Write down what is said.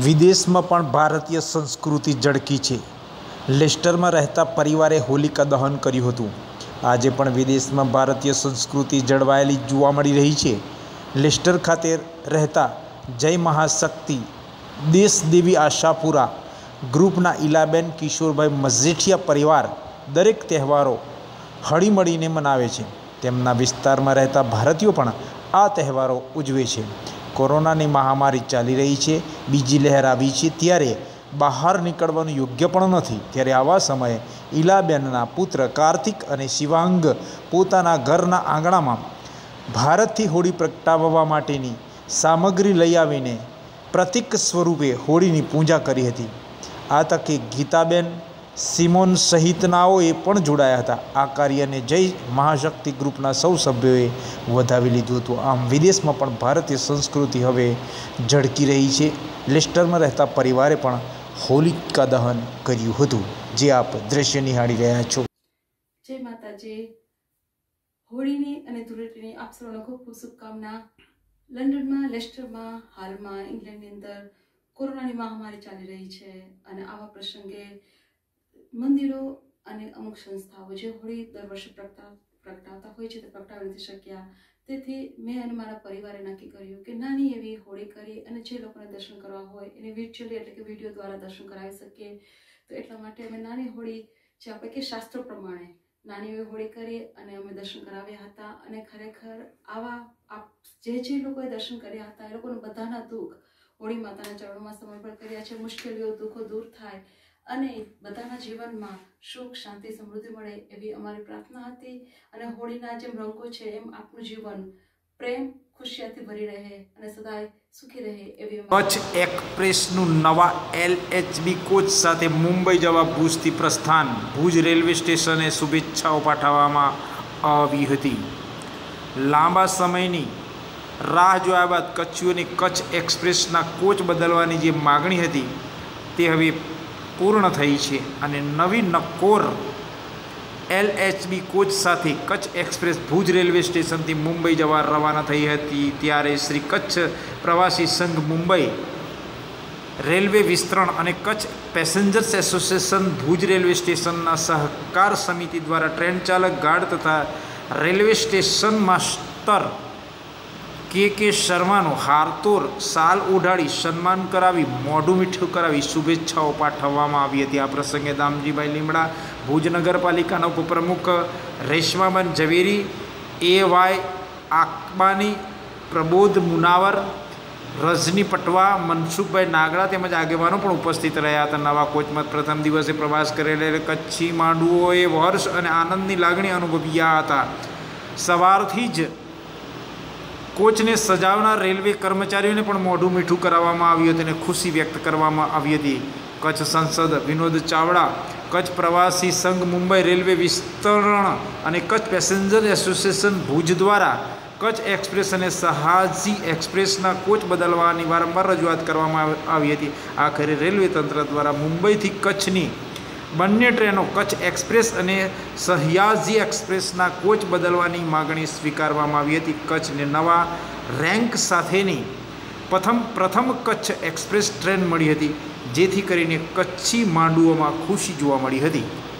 વિદેશમાં પણ ભારતીય સંસ્કૃતિ ઝળકી છે। લેસ્ટરમાં રહેતા પરિવારે હોલિકા દહન કર્યું હતું। આજે પણ વિદેશમાં ભારતીય સંસ્કૃતિ જળવાયેલી જોવા મળી રહી છે। લેસ્ટર ખાતે રહેતા જય મહાશક્તિ દેશદેવી આશાપુરા ગ્રુપના ઈલાબેન કિશોરભાઈ મજેઠિયા પરિવાર દરેક તહેવારો હળીમળીને મનાવે છે। તેમના વિસ્તારમાં રહેતા ભારતીયો પણ આ તહેવારો ઉજવે છે। કોરોનાની મહામારી ચાલી રહી છે, બીજી લહેર આવી છે, ત્યારે બહાર નીકળવાનું યોગ્ય પણ નથી। ત્યારે આવા સમયે ઈલાબેનના પુત્ર કાર્તિક અને શિવાંગ પોતાના ઘરના આંગણામાં ભારતથી હોળી પ્રગટાવવા માટેની સામગ્રી લઈ આવીને પ્રતીક સ્વરૂપે હોળીની પૂજા કરી હતી। આ તકે ગીતાબેન સિમોન સહિતનાઓએ પણ જોડાયા હતા। આ કાર્યને જય મહાશક્તિ ગ્રુપના સૌ સભ્યોએ વધાવી લીધું હતું। આમ વિદેશમાં પણ ભારતીય સંસ્કૃતિ હવે ઝળકી રહી છે। લેસ્ટરમાં રહેતા પરિવારે પણ હોલિકા દહન કર્યું હતું, જે આપ દ્રશ્ય નિહાળી રહ્યા છો। જય માતાજી। હોળીની અને ધૂળેટીની આપ સૌને ખૂબ ખૂબ શુભકામના। લંડનમાં લેસ્ટરમાં હાલમાં ઇંગ્લેન્ડની અંદર કોરોનાની મહામારી ચાલી રહી છે અને આવા પ્રસંગે મંદિરો અને અમુક સંસ્થાઓ જે હોળી દર વર્ષે પ્રગટાવતા હોય છે તે પ્રગટાવી નથી શક્યા। તેથી મેં અને મારા પરિવારે નક્કી કર્યું કે નાની એવી હોળી કરી અને જે લોકોને દર્શન કરવા હોય એને વિર્ચ્યુઅલી એટલે કે વિડીયો દ્વારા દર્શન કરાવી શકીએ। તો એટલા માટે અમે નાની હોળી જે આપણે કે શાસ્ત્રો પ્રમાણે નાની એવી હોળી કરી અને અમે દર્શન કરાવ્યા હતા। અને ખરેખર આવા જે લોકોએ દર્શન કર્યા હતા એ લોકોના બધાના દુઃખ હોળી માતાના ચરણોમાં સમર્પણ કર્યા છે। મુશ્કેલીઓ દુઃખો દૂર થાય અને બધાના જીવનમાં સુખ શાંતિ સમૃદ્ધિ મળે એવી અમારી પ્રાર્થના હતી। અને હોળીના જેમ રંગો છે એમ આપણું જીવન પ્રેમ ખુશિયાથી ભરી રહે અને સદાય સુખી રહે એવી કચ્છ એક્સપ્રેસનું નવા LHB કોચ સાથે મુંબઈ જવા ભુજથી પ્રસ્થાન। ભુજ રેલવે સ્ટેશને શુભેચ્છાઓ પાઠવવામાં આવી હતી। લાંબા સમયની રાહ જોયા બાદ કચ્છીઓની કચ્છ એક્સપ્રેસના કોચ બદલવાની જે માગણી હતી તે હવે પૂર્ણ થઈ છે અને નવી નકોર LHB કોચ સાથે કચ્છ એક્સપ્રેસ ભુજ રેલવે સ્ટેશનથી મુંબઈ જવા રવાના થઈ હતી। ત્યારે શ્રી કચ્છ પ્રવાસી સંઘ મુંબઈ રેલવે વિસ્તરણ અને Kutch passengers association Bhuj railway સ્ટેશનના સહકાર સમિતિ દ્વારા ટ્રેન ચાલક ગાર્ડ તથા રેલવે સ્ટેશન માસ્ટર કે શર્માનું હારતોર શાલ ઓઢાડી સન્માન કરાવી મોઢું મીઠું કરાવી શુભેચ્છાઓ પાઠવવામાં આવી હતી। આ પ્રસંગે દામજીભાઈ લીમડા, ભુજ નગરપાલિકાના ઉપપ્રમુખ રેશમાબેન ઝવેરી, AY આકબાની, પ્રબોધ મુનાવર, રજની પટવા, મનસુખભાઈ નાગડા તેમજ આગેવાનો પણ ઉપસ્થિત રહ્યા હતા। નવા કોચમાં પ્રથમ દિવસે પ્રવાસ કરેલા કચ્છી માંડુઓએ હર્ષ અને આનંદની લાગણી અનુભવ્યા હતા। સવારથી જ કોચને સજાવનાર રેલવે કર્મચારીઓને પણ મોઢું મીઠું કરાવવામાં આવ્યું હતું અને ખુશી વ્યક્ત કરવામાં આવી હતી। કચ્છ સાંસદ વિનોદ ચાવડા, કચ્છ પ્રવાસી સંઘ મુંબઈ રેલવે વિસ્તરણ અને કચ્છ પેસેન્જર એસોસિએશન ભુજ દ્વારા કચ્છ એક્સપ્રેસ અને સહાજી એક્સપ્રેસના કોચ બદલવાની વારંવાર રજૂઆત કરવામાં આવી હતી। આખરે રેલવે તંત્ર દ્વારા મુંબઈથી કચ્છની બંને ટ્રેનો કચ્છ એક્સપ્રેસ અને સહયાજી એક્સપ્રેસના કોચ બદલવાની માગણી સ્વીકારવામાં આવી હતી। કચ્છને નવા રેન્ક સાથેની પ્રથમ કચ્છ એક્સપ્રેસ ટ્રેન મળી હતી, જેથી કરીને કચ્છી માંડુઓમાં ખુશી જોવા મળી હતી।